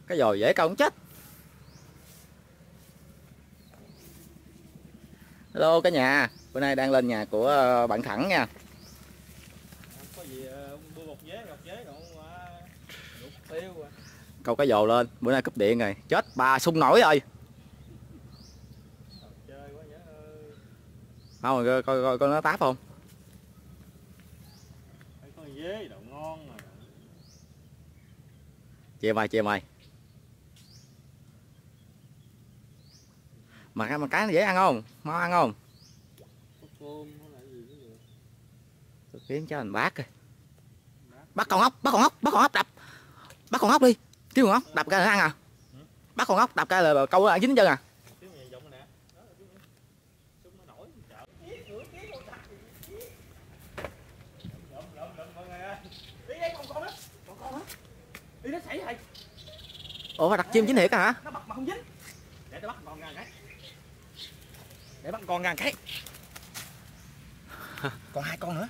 Cái dồi dễ câu không chết. Hello cả nhà, bữa nay đang lên nhà của bạn Thẳng nha. Có gì mua một vế, ngọc vế còn lục tiêu à. Câu cá dồ lên, bữa nay cúp điện rồi, chết bà sung nổi rồi. Chơi quá nhớ ơi. Không rồi coi nó táp không? Phải có vế đậu ngon mà. Chè mày. Mà cái nó dễ ăn không? Mau ăn không? Cơm nó là gì nữa. Tôi kiếm cho anh bác coi. Bắt con ốc đập. Bắt con ốc đi. Kiếm con ốc đập cái là nó ăn à. Bắt con ốc đập cái là câu nó dính chân à. Đi nó xảy thầy. Ủa mà đặt chim chính thiệt hả? Nó bật mà không dính. Để tao bắt con ra cái. Để bắt con ra cái. Còn 2 con nữa.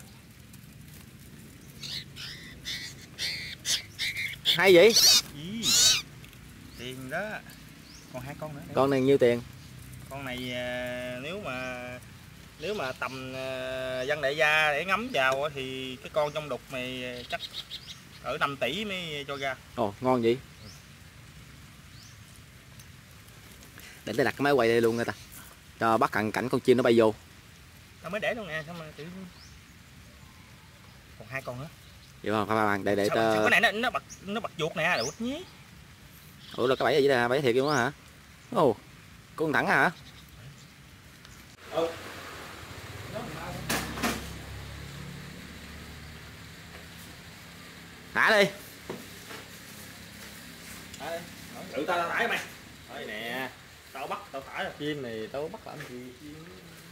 Hay vậy? Ý. Tiền đó. Còn 2 con nữa. Con này nhiêu tiền? Con này nếu mà tầm dân đại gia để ngắm vào thì cái con trong đục này chắc ở 5 tỷ mới cho ra. Ồ ngon vậy. Để tôi đặt cái máy quay đây luôn nha ta. Cho bắt cận cảnh con chim nó bay vô. Tao mới để luôn nè, sao mà tự còn 2 con nữa. Vậy không? Bạn để sao cái này nó bật chuột nè, đụt nhé. Ủa là cái bẫy gì đây hả? Bẫy thiệt luôn đó hả? Ồ, con Thẳng hả? Thả đi. Tự tao thả mày. Thôi nè, tao thả ra chim này, tao bắt làm gì chim.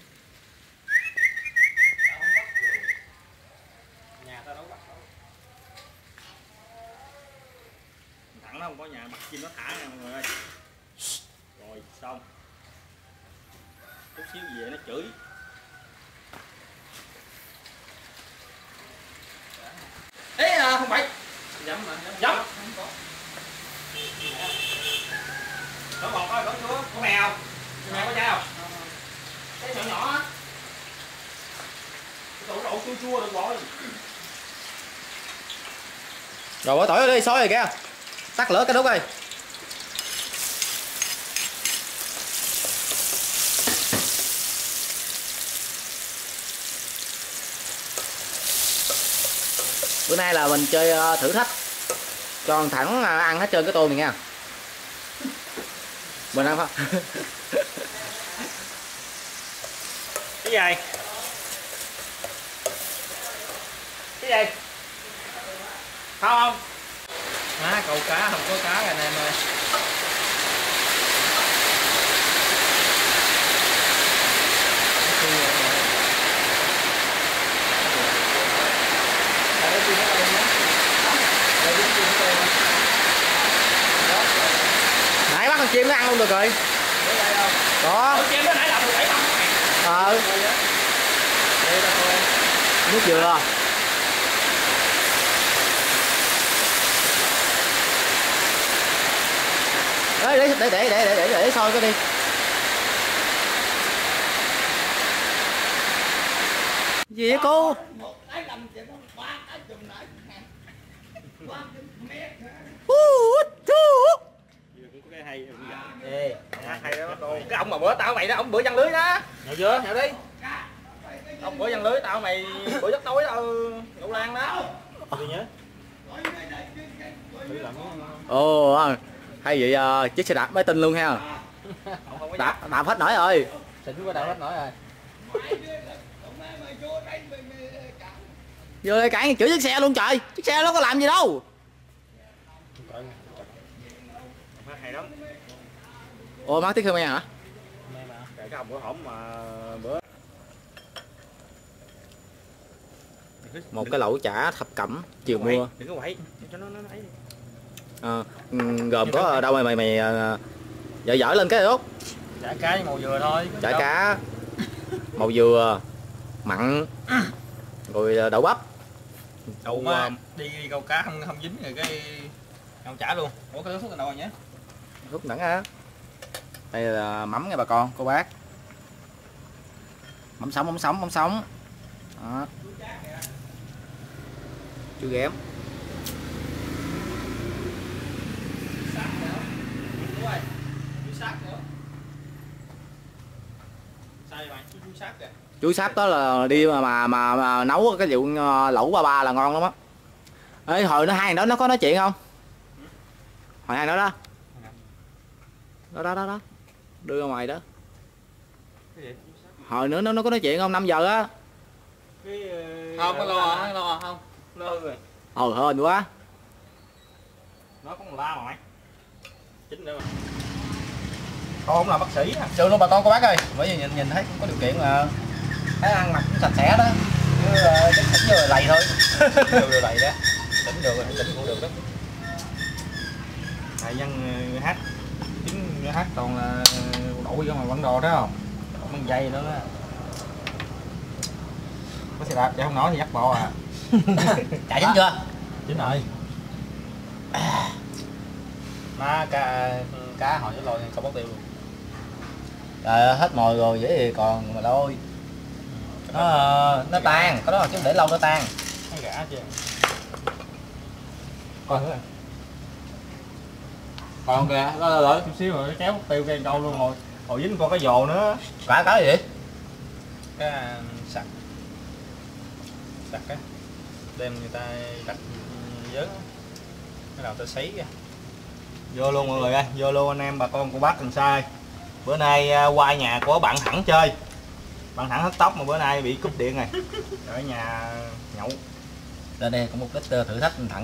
Tao không bắt được. Nhà tao đâu bắt đâu. Thẳng nó không có nhà bắt chim nó thả nha mọi người ơi. Rồi xong. Chút xíu về nó chửi. Ê không phải. Dẫm mà, dẫm. Có bột thôi, có chúa, có mèo. Mèo có trai không? Cái nhỏ nhỏ á. Cái tủ đậu chua chua được rồi. Rồi bỏ tỏi đi, sôi rồi kìa. Tắt lửa cái đốt ơi. Bữa nay là mình chơi thử thách cho con Thẳng ăn hết trơn cái tô này nha. Mình ăn không? Cái gì? Cái gì? Không? Má câu cá không có cá rồi anh em ơi. Nãy bắt con chim nó ăn luôn được rồi. Có. Chim nó nãy làm 17 năm Ờ. Nước dừa. Để sôi cái đi. Gì vậy cô? cái hay. Ê, hay đó cô. Cái ông mà bữa tao mày đó, ông bữa giăng lưới đó. Nhậu chưa? Nhậu đi. Ông bữa giăng lưới tao mày bữa giấc tối đó, Ngũ Lan đó. Gì nhớ? Ồ, hay vậy chiếc xe đạp mới tin luôn ha. Đạp hết nổi rồi. Xịn quá, đạp hết nổi rồi. Vô đây cản chửi chiếc xe luôn trời. Chiếc xe nó có làm gì đâu. Hay lắm. Ồ, mắc tiếng Khmer hả? Cái ông bữa hổm mà bữa một cái lẩu chả thập cẩm chiều mưa. Đừng có quậy cho nó ấy. Gồm có đâu mày dở lên cái đốt. Chả cá với màu dừa thôi. Chả cá, màu dừa, mặn, rồi đậu bắp. Đậu má đi câu cá không dính rồi cái Không trả luôn. Ủa cái thuốc nào rồi nhé? Rút nặng á. Đây là mắm nha bà con, cô bác. Mắm sống. Đó. Chưa ghém. Chuối sáp đó là đi mà nấu cái vụ lẩu ba ba là ngon lắm á. Ê, hồi nó hai đó nó có nói chuyện không? Hồi hai đó đó đưa ra ngoài đó. Hồi nữa nó có nói chuyện không? 5 giờ á. Không có lo không lo rồi. Hên quá. Nó có một la mà mày chính nữa mà. Con không là bác sĩ à. Trường luôn bà con cô bác ơi, bởi vì nhìn thấy cũng có điều kiện mà thấy ăn mặc cũng sạch sẽ đó, chứ tỉnh vừa lầy thôi. Vừa lầy đó, tỉnh được rồi, tỉnh cũng được đó. Thầy nhân hát chính hát toàn là đổi ra ngoài bản đồ đó không, mang dây nữa đó. Có xe đạp để không nói thì dắt bộ à. Chạy chín chưa? Chín rồi. Má cá hồi nó lôi không bắt tiêu luôn. Trời, hết mồi rồi vậy thì còn mà thôi. Nó tan, có đó chứ để lâu nó tan. Cái gã chưa. Coi thử. Còn kìa, đó chút xíu rồi kéo tiêu cây câu luôn hồi dính con cái dồ nữa. Cái gì vậy? Cái sặc á, đem người ta đặt dớn cái nào ta sấy kìa. Vô luôn mọi người ơi, vô luôn anh em bà con cô bác Cần Sa. Bữa nay qua nhà của bạn Thẳng chơi, bạn Thẳng hớt tóc mà bữa nay bị cúp điện rồi, ở nhà nhậu. Lên đây có mục đích thử thách Thẳng.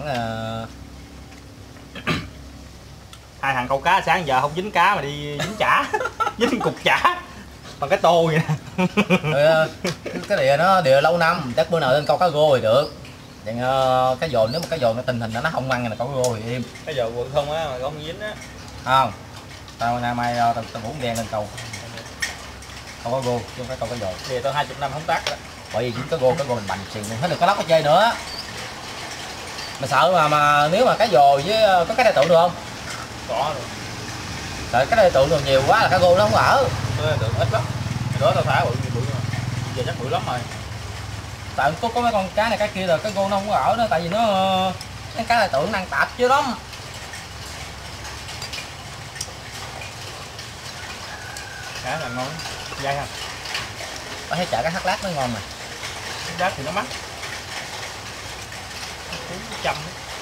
Hai thằng câu cá sáng giờ không dính cá mà đi dính chả. Dính cục chả bằng cái tô vậy nè. Cái đìa nó đìa lâu năm, chắc bữa nào lên câu cá rô thì được. Vậy cái dồn, nếu mà cái dồn cái tình hình nó không ăn là câu cá rô thì im. Cái giờ quần không á mà không dính á. Không, tao nay mai tao ngủ đen lên câu cá rô chứ không phải câu cá dồn. Thì tao 20 năm không tác đó. Bởi vì dính cá rô mình bành xì mình hết được cá lóc cái chơi nữa. Mà sợ mà nếu mà cá dồ với có cái đại tượng được không? Có rồi. Tại cái đại tượng còn nhiều quá là cá rô nó không ở. Cái đại tượng ít lắm. Đó tao thả bự rồi. Giờ chắc bự lắm rồi. Tại có mấy con cá này cái kia là cái rô nó không ở đó, tại vì nó cái cá đại tượng nó ăn tạp chứ lắm. Cá là ngon, dai không? Có thấy chợ cá thác lát nó ngon mà. Đắt thì nó mắc. 400.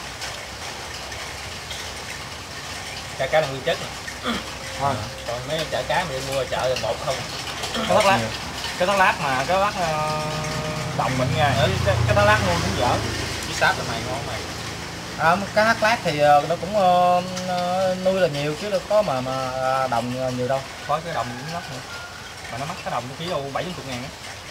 Cá là nguyên chất này. Còn mấy chả cá mình mua chợ là một không. Cái thác lát. Cái thác lát mà cái lát đồng mình nha. Cái thác lát luôn cũng dở. Với sáp là mày ngon mày. Cá thác lát thì nó cũng nuôi là nhiều chứ đâu có mà đồng nhiều đâu. Có cái đồng cũng lắm nữa. Mà nó mắc cái đồng ký đâu 70.000 á.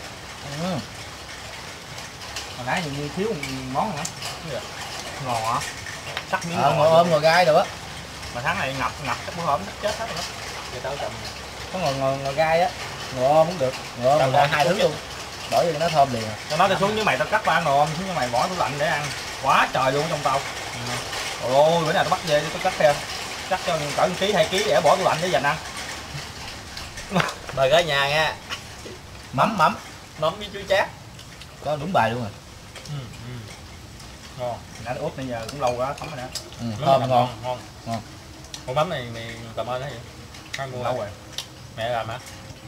Hồi nãy như thiếu món nữa. Ngò hả? Sắc miếng ngồi ôm ngồi gai được á. Mà tháng này ngập cái bữa hổm chết hết rồi đó. Giờ tao trồng Có ngồi gai á, ngồi ôm cũng được, ngồi ôm ngồi hai thứ luôn. Đổi cho nó thơm liền. Tao nói tao xuống với mày tao cắt ba ngồi ôm xuống với mày bỏ tủ lạnh để ăn. Quá trời luôn trong tàu. Ôi bữa nào tao bắt về tao cắt theo. Cắt cho cỡ 1 kg 2 kg để bỏ tủ lạnh để dành ăn. Mời cả nhà nha. Mắm với chuối chát. có đúng bài luôn rồi. Ngon. Nãy ướp bây giờ cũng lâu quá thấm rồi đó. Thơm ngon. Con mắm này mày cảm ơn đó vậy. Ai mua lâu rồi. Mẹ làm hả?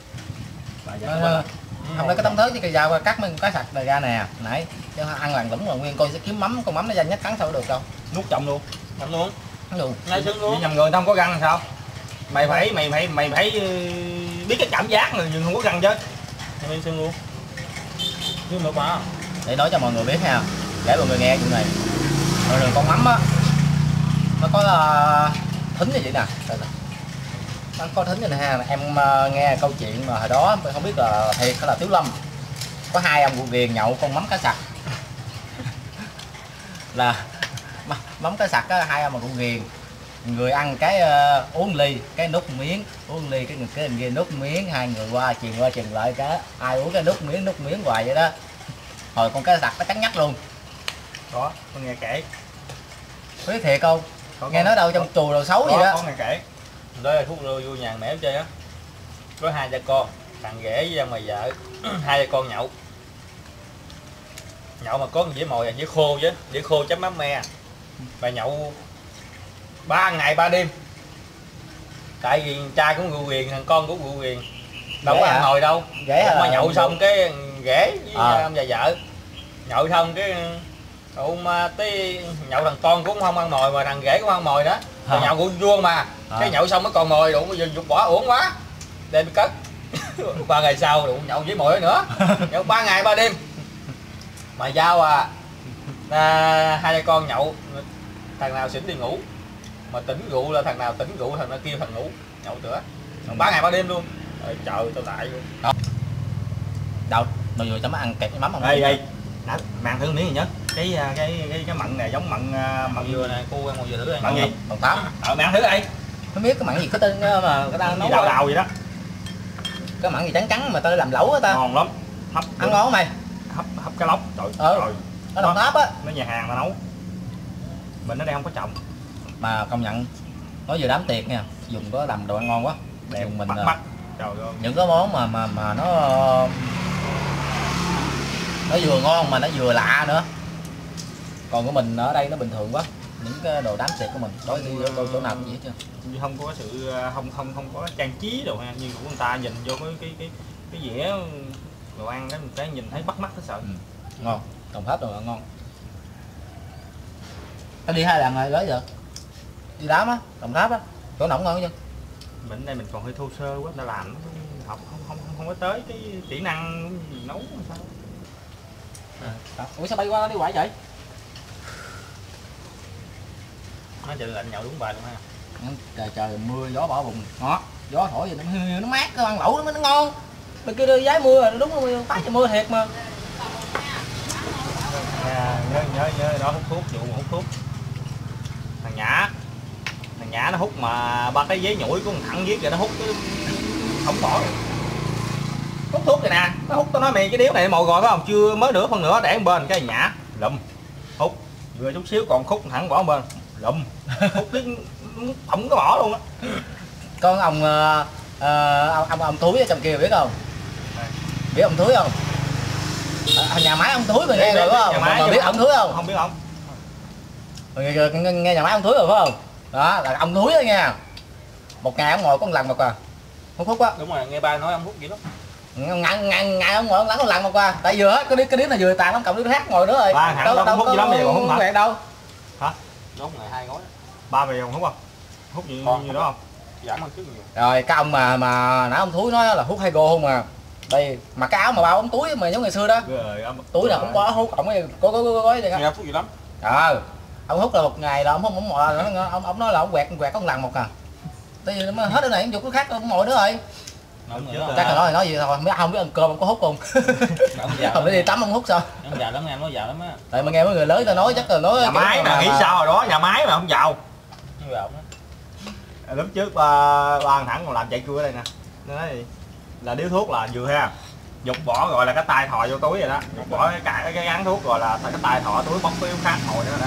Không phải cái tấm thớt với cây dao cắt mấy con cá sặc này ra nè, nãy cho ăn lằn lủng rồi nguyên coi sẽ kiếm mắm, con mắm nó danh nhất cắn sao được đâu. Nuốt chồng luôn. Chồng luôn. Luôn. Ngay xương luôn. Nhầm người không có răng là sao? Mày phải biết cái cảm giác rồi nhưng không có răng chứ. Ngay xương luôn. Chứ nữa quá. Để nói cho mọi người biết ha, để mọi người nghe chuyện này. Rồi con mắm á, nó có thính như vậy nè. Nó có thính như này ha, em nghe câu chuyện mà hồi đó không biết là thiệt hay là Tiếu Lâm. Có hai ông cụ ghiền nhậu con mắm cá sặc. Là mắm cá sặc á, hai ông mà cụ ghiền. Người ăn cái uống ly, cái nút miếng, uống ly cái người kia nút miếng, hai người qua truyền lại cái ai uống cái nút miếng hoài vậy đó. Hồi con cá sặc nó cắn nhắc luôn. Đó, con nghe kể. Biết thiệt không? Nghe nói đâu trong chùa đồ xấu gì đó. Có nghe kể. Đó là Phúc vô nhà mẹ chơi á. Có hai cha con, thằng ghẻ với mày vợ, hai cha con nhậu. Nhậu mà có dĩa mồi dĩa khô chứ, dĩa khô chấm mắm me. Mà nhậu 3 ngày 3 đêm. Tại vì trai cũng rượu quyền, thằng con cũng rượu quyền. Đâu có ăn ngồi đâu. Mà nhậu xong cái ghẻ với ông già vợ. Nhậu xong cái ông tới nhậu thằng con cũng không ăn mồi mà thằng ghẻ cũng không ăn mồi nữa. Rồi nhậu cũng vuông mà. Cái nhậu xong mới còn mồi đụng bây giờ dục bỏ uổng quá. Đem cất. 3 ngày sau đụng nhậu với mồi nữa. Nhậu 3 ngày 3 đêm. Mà giao hai cha con nhậu, thằng nào xỉn đi ngủ, mà tỉnh rượu là thằng nào tỉnh rượu thằng nào kêu thằng ngủ, nhậu nữa, 3 ngày 3 đêm luôn. Trời tôi lại luôn. Đâu, bây giờ chấm ăn kẹp với mắm không? Đây, mang thử miếng gì nhớ. Cái mặn này giống mặn dừa này, cô ăn mặn dừa thử đây. Mặn gì? Mặn tám. Mang thử đây. Không biết cái mặn gì có tên mà người ta nấu đào vậy đó. Cái mặn gì trắng trắng mà ta làm lẩu á ta. Ngon lắm. Hấp ăn ngon mày. Hấp cá lóc. Trời ơi. Nó Đồng Tháp á. Nó nhà hàng ta nấu. Mình ở đây không có trồng. Mà công nhận nói vừa đám tiệc nha, dùng có làm đồ ăn ngon quá. Đẹp mình bắt. Trời ơi. Những cái món mà nó vừa ngon mà nó vừa lạ nữa. Còn của mình ở đây nó bình thường quá. Những cái đồ đám tiệc của mình đối đi đâu chỗ nào cũng vậy chứ. Không có sự không có trang trí đồ như của người ta, nhìn vô cái dĩa đồ ăn đó mình phải nhìn thấy bắt mắt nó sợ. Ngon. Đồng Tháp đồ ăn ngon. Nó đi 2 lần rồi đó giờ. Đi đám á, Đồng Tháp á, chỗ nóng ngon chứ. Mình đây mình còn hơi thô sơ quá, đã làm học không có tới cái kỹ năng nấu sao. Ủa sao bay qua nó đi hoài vậy? Nó trời lạnh nhậu đúng bài luôn ha. Trời mưa gió bỏ bụng. Đó, gió thổi gì nó mát, cái ăn lẩu nó mới nó ngon. Bên kia giái mưa đúng không? Phát cho mưa thiệt mà. Nhớ nó hút thuốc, vụ hút thuốc. Thằng Nhã nó hút mà 3 cái giấy nhủi của thằng viết rồi nó hút cái không bỏ. Hút thuốc rồi nè, nó hút, tao nói mày cái điếu này màu rồi phải không? Chưa mới nửa phân nữa để một bên cái Nhã lụm hút vừa chút xíu còn khúc thẳng bỏ một bên lụm hút cái không có bỏ luôn á. Con ông Túi ở trong kia biết không? Biết ông Túi không? Nhà máy ông Túi mà nghe rồi phải không? Mà biết ông Túi không? Không biết không? Nghe nhà máy ông Túi rồi phải không? Đó là ông Túi đó nha. Một ngày ông ngồi có một lần một à. Hút thuốc á. Đúng rồi, nghe ba nói ông hút vậy đó. Ngày ông ngồi ông lắng một lần một à. Tại vừa hết cái điếu là vừa tàn lắm, cầm đứa khác ngồi nữa rồi. Ba hẳn đâu hút gì lắm vậy còn hút hả? Đâu? Hả? Đúng ngày 2 gói. Ba mày còn hút không? Hút gì đó không? Giảm hơn trước nhiều. Rồi cái ông mà nãy ông Thúi nói là hút 2 go không mà. Đây mà cái áo mà bao ống túi mà giống ngày xưa đó. Túi nào cũng có hút ổng có gói đây. Nghe hút gì lắm. Ông hút là một ngày là ông không mò ông nói là ông quẹt có một lần một à. Tại vì nó hết cái này ông dục cái khác ông mồi nữa rồi. Chắc là nói gì thôi, không biết ăn cơm ông có hút không. Không để đi tắm ông hút sao? Ông già lắm, em nói già lắm á. Tại mà nghe mấy người lớn ta nói chắc là nói nhà máy mà nghĩ sao rồi đó, nhà máy mà không giàu. Lúc trước ba thằng còn làm chạy cua ở đây nè. Nói là điếu thuốc là vừa ha. Dục bỏ gọi là cái tay thò vô túi rồi đó. Dục bỏ cái gắn thuốc rồi là cái tay thò túi bóc cái khác ngồi nữa đó.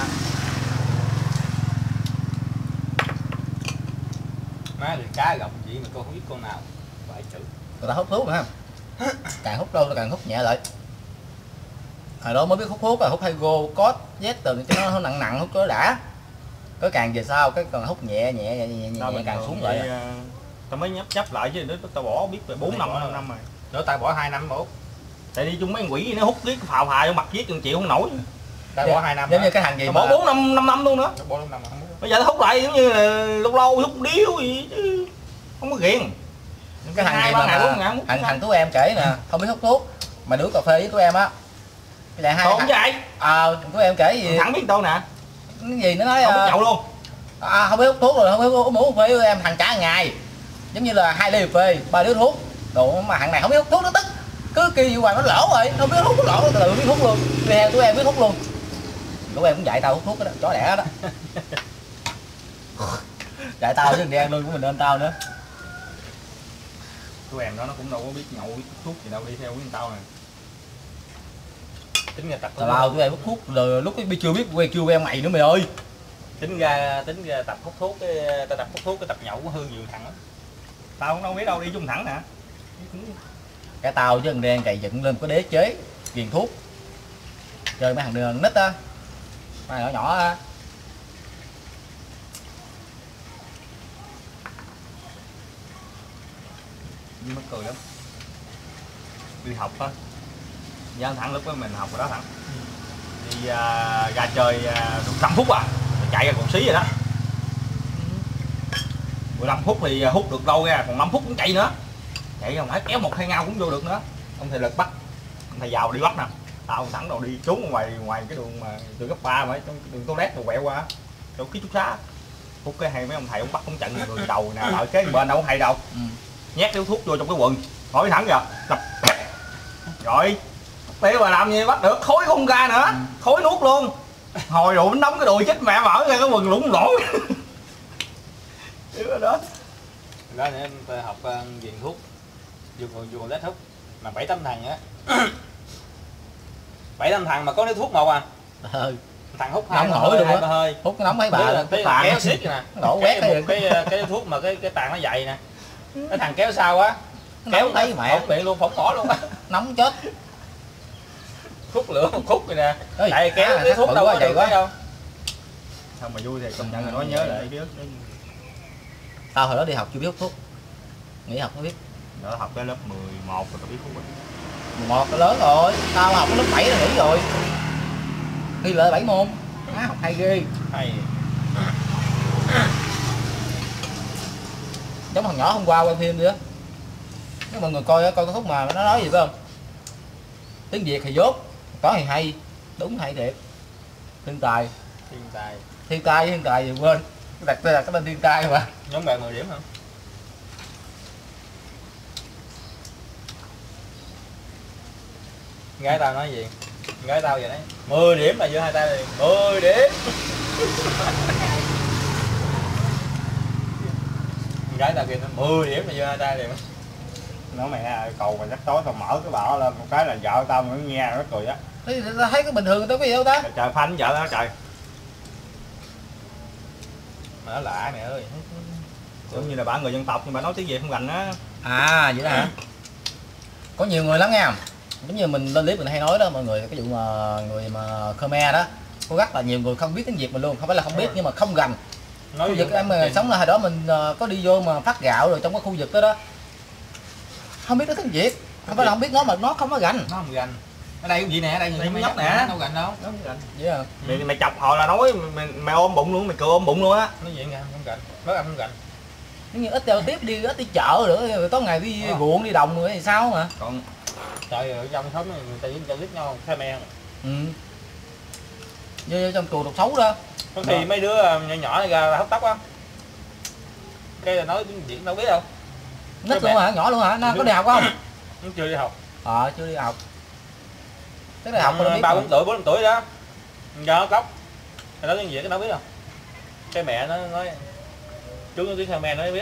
Má thì cá gọng gì mà con không biết con nào. Phải chữ. Người ta hút thuốc nữa ha. Càng hút đâu càng hút nhẹ lại. Hồi đó mới biết hút thuốc là hút 2 go, cốt, Z từ cho nó nặng hút cho đã. Có càng về sau cái còn hút nhẹ càng xuống lại. Tao mới chấp lại chứ tao bỏ biết về 4 năm rồi. Nữa tao bỏ 2 năm bố. Tại đi chung mấy quỷ nó hút viết phào vô mặt viết chịu không nổi. Tao bỏ 2 năm. Giống như cái thằng gì bỏ 4 năm luôn nữa. Bỏ 5 năm không. Bây giờ nó hút lại giống như là lâu hút điếu gì chứ không có ghiền. Cái thằng gì mà thằng tụi em kể nè, không biết hút thuốc mà đứa cà phê với tụi em á. Là hai không vậy? Tụi em kể gì? Thằng biết tôi nè. Cái gì nó nói không biết nhậu luôn. Không biết hút thuốc rồi, không biết uống phê với em thằng cả ngày. Giống như là 2 ly phê, 3 đứa thuốc. Đồ mà thằng này không biết hút thuốc nó tức. Cứ kêu gì hoài nó lỗ rồi, không biết hút nó lỗ, tự biết hút luôn. Theo tụi em biết hút luôn. Tụi em cũng dạy tao hút thuốc đó, chó đẻ đó. Dạy tao chứ đen luôn của mình nên tao nữa. Tụi em đó nó cũng đâu có biết nhậu biết thuốc gì đâu, đi theo với tao này. Tính nghe tật Tao lao tụi em hút thuốc rồi lúc chưa biết quay kêu em mày nữa mày ơi. tính ra tập hút thuốc cái tập nhậu của Hương nhiều thằng lắm. Tao không đâu biết đâu, đi chung thẳng nè. Cái tao chứ thằng đen cày dựng lên có đế chế ghiền thuốc chơi mấy thằng đường nít á, mấy nhỏ nhỏ á. Nhưng mắc cười lắm, đi học á, với thằng lúc đó mình học rồi đó thằng đi ra chơi được 5 phút chạy ra còn xí rồi đó. 15 phút thì hút được lâu ra, còn 5 phút cũng chạy nữa, chạy không phải kéo 1-2 ngao cũng vô được nữa. Ông thầy Lực bắt, ông thầy giàu đi bắt nè, tao thẳng đầu đi trốn ngoài cái đường mà từ cấp 3 mà trong đường toilet rồi quẹo qua chỗ ký túc xá, hút cái hay mấy ông thầy ông bắt ông trận người đầu nè, ở cái bên đâu hay đâu, nhét điếu thuốc vô trong cái quần, hỏi thẳng kìa, đập rồi té mà làm gì bắt được, khối không ra nữa, khối nuốt luôn, hồi đủ nóng cái đùi chết mẹ mở ra cái quần lủng lỗ. Đó đó để em học viện thuốc vô lết thuốc mà 7-8 thằng á. 7-8 thằng mà có điếu thuốc một thằng hút hai nổi luôn á, hơi hút nóng mấy bà cái kéo xiết nè, đổ quét cái thuốc mà cái tàn nó dày nè, cái thằng kéo sao á kéo thấy mẹ miệng luôn, phỏng bỏ luôn á. nóng chết. Khúc lửa một khúc rồi nè, tại kéo cái thuốc đâu có vậy quá đâu. Sao mà vui thì công nhận là nói nhớ lại biết. Tao hồi đó đi học chưa biết hút thuốc, nghỉ học mới biết. Đó học tới lớp 11 rồi tao biết hút rồi. 11 là lớn rồi, tao học lớp 7 là nghỉ rồi. Thi lại 7 môn, học hay ghê. Hay. Giống thằng nhỏ hôm qua quay phim đi á. Nếu mọi người coi cái khúc mà nó nói gì phải không? Tiếng Việt thì dốt, có thì hay, đúng hay thiệt. Thiên tài gì quên. Đặt tên là cái tên thiên tài mà. Nhóm bạn 10 điểm không? Gái tao nói gì? Gái tao vậy đấy. 10 điểm là giữa hai tay liền. 10 điểm. Gái tao kia nó 10 điểm là giữa hai tay liền. Nó mẹ cầu mà chắc tối tao mở cái bạo lên một cái là vợ tao mà nó nghe nó cười á. Thấy cái bình thường tao có gì đâu ta? Trời phanh vợ tao trời. Mà nó lạ mẹ ơi. Giống như là bà người dân tộc nhưng bà nói tiếng Việt không rành á. À vậy đó hả? Có nhiều người lắm nha. Giống như mình lên clip mình hay nói đó mọi người, cái vụ mà người mà Khmer đó, có rất là nhiều người không biết tiếng Việt mình luôn, không phải là không biết nhưng mà không rành. Khu vực em mà sống là hồi đó mình có đi vô mà phát gạo rồi trong cái khu vực đó đó, không biết nói tiếng Việt, không phải là không biết nó mà nó không có rành. Nó không rành. Ở đây cái gì nè, ở đây người nhóc nè, đâu rành đâu. Nó không rành. Vậy à. Mày chọc họ là nói mày ôm bụng luôn, mày cười ôm bụng luôn á. Nói vậy nha, không rành. Nói ăn không rành. Giống như ít giao tiếp đi, ít đi chợ nữa, rồi tối ngày đi ruộng đi đồng rồi thì sao mà. Còn trời ơi, trong sống này người ta chỉ giao tiếp nhau Khmer. Vô trong chùa đục xấu đó. Có khi mấy đứa nhỏ nhỏ này ra hấp tóc á. Cái là nói tiếng Việt đâu biết đâu. Nít luôn hả? Nhỏ luôn hả? Nó có đi học không? Nó chưa đi học. Chưa đi học. Tức là học nó biết 3-4 tuổi, 4 tuổi đó. Giờ hấp tóc. Nó nói tiếng Việt cái nó biết không? Cái mẹ nó nói chú nói tiếng Khmer nó biết.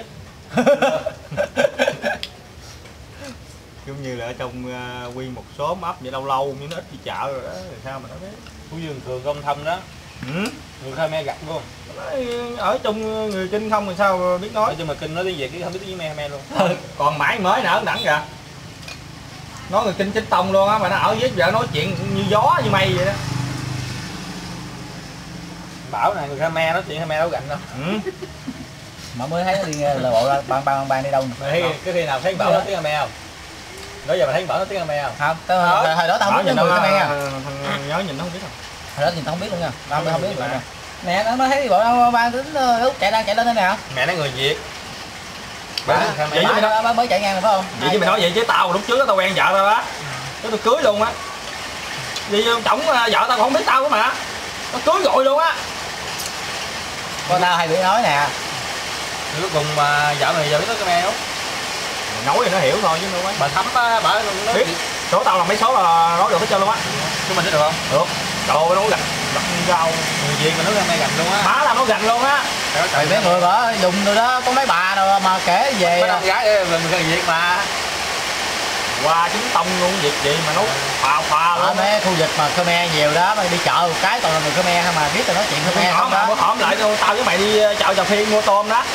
Giống như là ở trong nguyên một số ấp vậy, lâu lâu nhưng nó ít đi chợ rồi đó, rồi sao mà nó biết. Phú Dương Cường Công Thông đó. Người Khmer gặp luôn. Ở trong người Kinh không thì sao biết nói. Nhưng mà Kinh nói tiếng Việt chứ không biết tiếng Khmer luôn. Còn mãi mới nở đẳng kìa. Nói người Kinh chính tông luôn á, mà nó ở với vợ nói chuyện như gió như mây vậy đó. Bảo này người Khmer nói chuyện Khmer đâu gạnh đâu. Mà mới thấy nó đi là bộ ban đi đâu. Cái khi nào thấy Bảo nói tiếng Khmer không? Nói giờ mà thấy Bảo nói tiếng Khmer không? Không, hồi đó tao không biết người Khmer nha. Nhớ nhìn nó không biết không? Hồi đó nhìn tao không biết luôn nha. Tao không biết luôn nha. Nè nó thấy bộ ban tính chạy lên đây nè. Mẹ nó người Việt. Bà mới chạy ngang rồi phải không? Vậy chứ mày nói vậy chứ tao lúc trước đó, tao quen vợ tao đó. Tao cưới luôn á. Vì chồng vợ tao còn không biết tao nữa mà. Nó cưới rồi luôn á. Con tao hay bị nói nè. Cuối cùng mà vợ mày giờ biết nói Khmer không? Nói thì nó hiểu thôi chứ đâu. Bà Thắm á, bà biết. Số tao là mấy số là nói được hết trơn luôn á. Chúng mình biết được không? Được. Trời ơi, nó gạch rau. Người Việt mà nói Khmer gạch luôn á. Má làm nó gạch luôn á. Trời mấy người đó dùng rồi đó, có mấy bà nào mà kể về. Mấy con gái mình người Việt mà. qua trứng tông luôn việc gì mà nấu phà ở luôn. mấy khu vực mà Khmer nhiều đó, mày đi chợ một cái toàn là người Khmer không mà biết tao nói chuyện Khmer không đó. Bữa hổm lại tao với mày đi chợ Trà Phiên mua tôm đó.